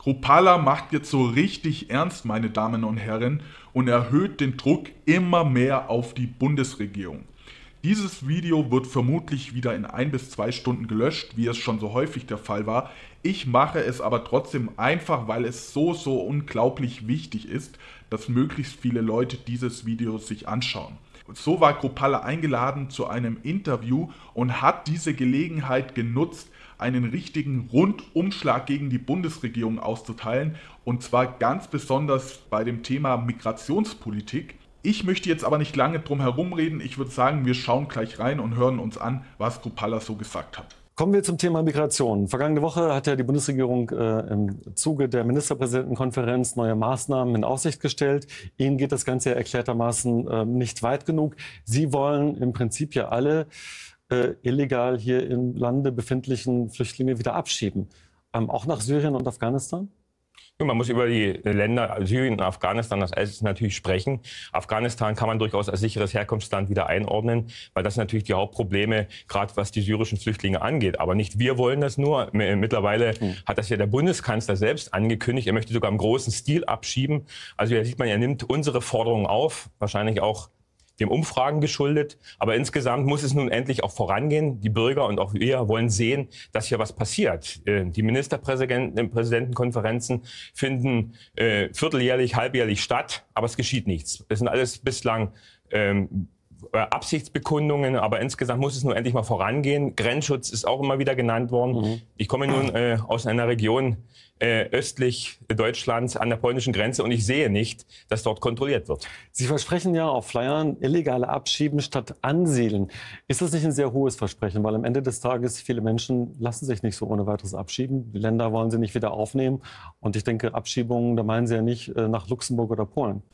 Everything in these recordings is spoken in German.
Kruppalla macht jetzt so richtig ernst, meine Damen und Herren, und erhöht den Druck immer mehr auf die Bundesregierung. Dieses Video wird vermutlich wieder in 1 bis 2 Stunden gelöscht, wie es schon so häufig der Fall war. Ich mache es aber trotzdem einfach, weil es so unglaublich wichtig ist, dass möglichst viele Leute dieses Video sich anschauen. So war Kruppalla eingeladen zu einem Interview und hat diese Gelegenheit genutzt, einen richtigen Rundumschlag gegen die Bundesregierung auszuteilen, und zwar ganz besonders bei dem Thema Migrationspolitik. Ich möchte jetzt aber nicht lange drum herum reden. Ich würde sagen, wir schauen gleich rein und hören uns an, was Kruppalla so gesagt hat. Kommen wir zum Thema Migration. Vergangene Woche hat ja die Bundesregierung im Zuge der Ministerpräsidentenkonferenz neue Maßnahmen in Aussicht gestellt. Ihnen geht das Ganze ja erklärtermaßen nicht weit genug. Sie wollen im Prinzip ja alle illegal hier im Lande befindlichen Flüchtlinge wieder abschieben. Auch nach Syrien und Afghanistan? Man muss über die Länder Syrien und Afghanistan als erstes natürlich sprechen. Afghanistan kann man durchaus als sicheres Herkunftsland wieder einordnen, weil das natürlich die Hauptprobleme, gerade was die syrischen Flüchtlinge angeht. Aber nicht wir wollen das nur. Mittlerweile hat das ja der Bundeskanzler selbst angekündigt. Er möchte sogar im großen Stil abschieben. Also hier sieht man, er nimmt unsere Forderungen auf, wahrscheinlich auch dem Umfragen geschuldet. Aber insgesamt muss es nun endlich auch vorangehen. Die Bürger und auch wir wollen sehen, dass hier was passiert. Die Ministerpräsidentenkonferenzen finden vierteljährlich, halbjährlich statt, aber es geschieht nichts. Es sind alles bislang Absichtsbekundungen, aber insgesamt muss es nun endlich mal vorangehen. Grenzschutz ist auch immer wieder genannt worden. Ich komme nun aus einer Region östlich Deutschlands an der polnischen Grenze und ich sehe nicht, dass dort kontrolliert wird. Sie versprechen ja auf Flyern illegale Abschieben statt ansiedeln. Ist das nicht ein sehr hohes Versprechen? Weil am Ende des Tages viele Menschen lassen sich nicht so ohne weiteres abschieben. Die Länder wollen sie nicht wieder aufnehmen. Und ich denke, Abschiebungen, da meinen Sie ja nicht nach Luxemburg oder Polen.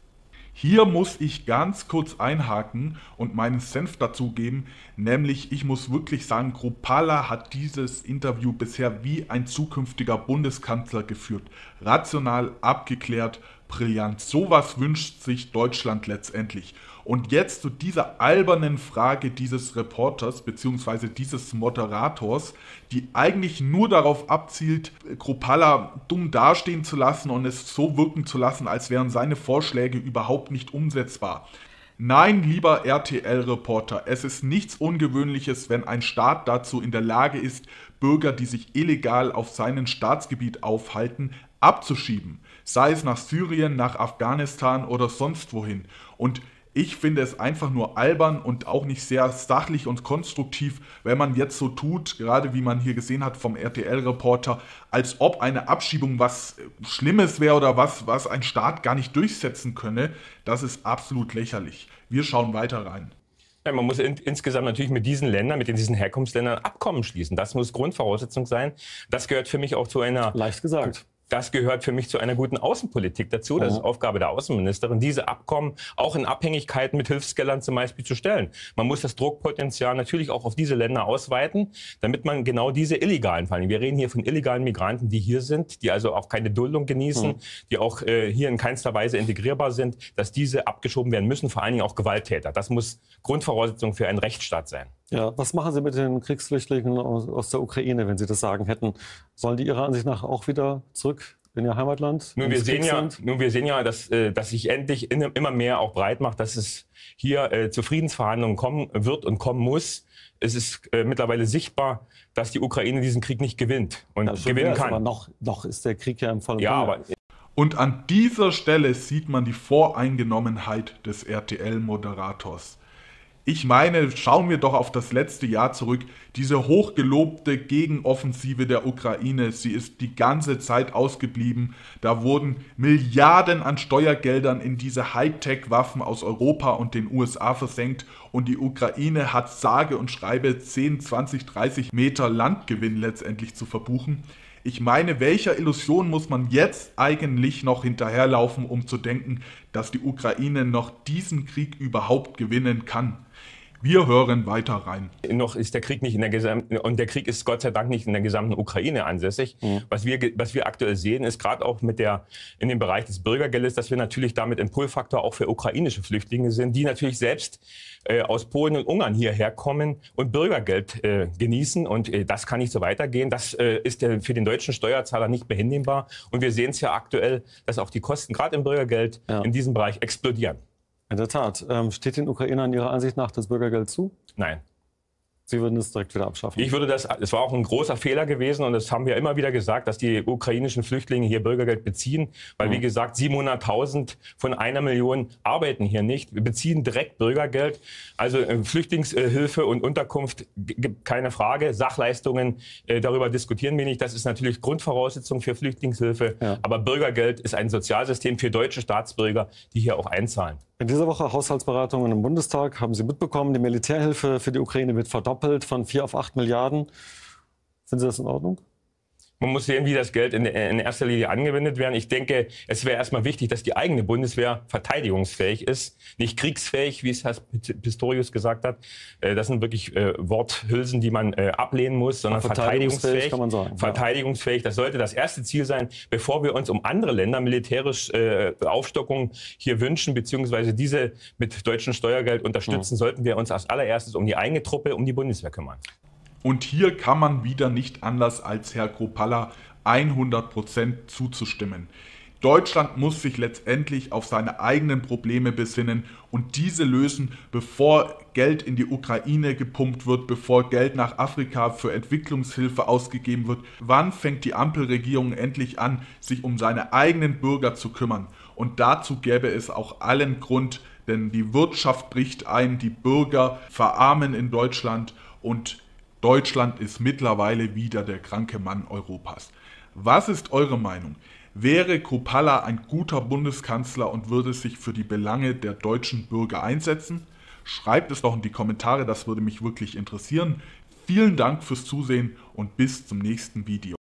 Hier muss ich ganz kurz einhaken und meinen Senf dazugeben, nämlich ich muss wirklich sagen, Kruppalla hat dieses Interview bisher wie ein zukünftiger Bundeskanzler geführt. Rational, abgeklärt, brillant. Sowas wünscht sich Deutschland letztendlich. Und jetzt zu dieser albernen Frage dieses Reporters bzw. dieses Moderators, die eigentlich nur darauf abzielt, Kruppalla dumm dastehen zu lassen und es so wirken zu lassen, als wären seine Vorschläge überhaupt nicht umsetzbar. Nein, lieber RTL-Reporter, es ist nichts Ungewöhnliches, wenn ein Staat dazu in der Lage ist, Bürger, die sich illegal auf seinem Staatsgebiet aufhalten, abzuschieben. Sei es nach Syrien, nach Afghanistan oder sonst wohin. Und ich finde es einfach nur albern und auch nicht sehr sachlich und konstruktiv, wenn man jetzt so tut, gerade wie man hier gesehen hat vom RTL-Reporter, als ob eine Abschiebung was Schlimmes wäre oder was ein Staat gar nicht durchsetzen könne. Das ist absolut lächerlich. Wir schauen weiter rein. Ja, man muss insgesamt natürlich mit diesen Ländern, mit diesen Herkunftsländern Abkommen schließen. Das muss Grundvoraussetzung sein. Das gehört für mich auch zu einer... Leicht gesagt. Das gehört für mich zu einer guten Außenpolitik dazu. Das ist Aufgabe der Außenministerin, diese Abkommen auch in Abhängigkeiten mit Hilfsgeldern zum Beispiel zu stellen. Man muss das Druckpotenzial natürlich auch auf diese Länder ausweiten, damit man genau diese illegalen, vor allem, wir reden hier von illegalen Migranten, die hier sind, die also auch keine Duldung genießen, die auch hier in keinster Weise integrierbar sind, dass diese abgeschoben werden müssen, vor allen Dingen auch Gewalttäter. Das muss Grundvoraussetzung für einen Rechtsstaat sein. Ja, was machen Sie mit den Kriegsflüchtlingen aus der Ukraine, wenn Sie das sagen hätten? Sollen die Ihrer Ansicht nach auch wieder zurück in ihr Heimatland? Nun, wir sehen ja, dass sich endlich immer mehr auch breit macht, dass es hier zu Friedensverhandlungen kommen wird und kommen muss. Es ist mittlerweile sichtbar, dass die Ukraine diesen Krieg nicht gewinnt und gewinnen kann. Aber noch ist der Krieg ja im vollen Gange. Und an dieser Stelle sieht man die Voreingenommenheit des RTL-Moderators. Ich meine, schauen wir doch auf das letzte Jahr zurück. Diese hochgelobte Gegenoffensive der Ukraine, sie ist die ganze Zeit ausgeblieben. Da wurden Milliarden an Steuergeldern in diese Hightech-Waffen aus Europa und den USA versenkt und die Ukraine hat sage und schreibe 10, 20, 30 Meter Landgewinn letztendlich zu verbuchen. Ich meine, welcher Illusion muss man jetzt eigentlich noch hinterherlaufen, um zu denken, dass die Ukraine noch diesen Krieg überhaupt gewinnen kann? Wir hören weiter rein. Noch ist der Krieg nicht in der gesamten, und der Krieg ist Gott sei Dank nicht in der gesamten Ukraine ansässig. Was wir aktuell sehen, ist gerade auch in dem Bereich des Bürgergeldes, dass wir natürlich damit ein Pull-Faktor auch für ukrainische Flüchtlinge sind, die natürlich selbst aus Polen und Ungarn hierher kommen und Bürgergeld genießen. Und das kann nicht so weitergehen. Das ist für den deutschen Steuerzahler nicht behinnehmbar. Und wir sehen es ja aktuell, dass auch die Kosten gerade im Bürgergeld in diesem Bereich explodieren. In der Tat. Steht den Ukrainern Ihrer Ansicht nach das Bürgergeld zu? Nein. Sie würden es direkt wieder abschaffen? Ich würde es war auch ein großer Fehler gewesen und das haben wir immer wieder gesagt, dass die ukrainischen Flüchtlinge hier Bürgergeld beziehen, weil wie gesagt 700.000 von 1 Million arbeiten hier nicht. Wir beziehen direkt Bürgergeld, also Flüchtlingshilfe und Unterkunft gibt keine Frage, Sachleistungen, darüber diskutieren wir nicht, das ist natürlich Grundvoraussetzung für Flüchtlingshilfe, aber Bürgergeld ist ein Sozialsystem für deutsche Staatsbürger, die hier auch einzahlen. In dieser Woche Haushaltsberatungen im Bundestag, haben Sie mitbekommen, die Militärhilfe für die Ukraine wird verdoppelt von 4 auf 8 Milliarden. Finden Sie das in Ordnung? Man muss sehen, wie das Geld in erster Linie angewendet wird. Ich denke, es wäre erstmal wichtig, dass die eigene Bundeswehr verteidigungsfähig ist, nicht kriegsfähig, wie es Herr Pistorius gesagt hat. Das sind wirklich Worthülsen, die man ablehnen muss, sondern verteidigungsfähig, kann man sagen. Verteidigungsfähig, das sollte das erste Ziel sein, bevor wir uns um andere Länder militärisch Aufstockung hier wünschen, beziehungsweise diese mit deutschem Steuergeld unterstützen, sollten wir uns als allererstes um die eigene Truppe, um die Bundeswehr kümmern. Und hier kann man wieder nicht anders als Herr Kruppalla 100% zuzustimmen. Deutschland muss sich letztendlich auf seine eigenen Probleme besinnen und diese lösen, bevor Geld in die Ukraine gepumpt wird, bevor Geld nach Afrika für Entwicklungshilfe ausgegeben wird. Wann fängt die Ampelregierung endlich an, sich um seine eigenen Bürger zu kümmern? Und dazu gäbe es auch allen Grund, denn die Wirtschaft bricht ein, die Bürger verarmen in Deutschland und Deutschland ist mittlerweile wieder der kranke Mann Europas. Was ist eure Meinung? Wäre Kruppalla ein guter Bundeskanzler und würde sich für die Belange der deutschen Bürger einsetzen? Schreibt es doch in die Kommentare, das würde mich wirklich interessieren. Vielen Dank fürs Zusehen und bis zum nächsten Video.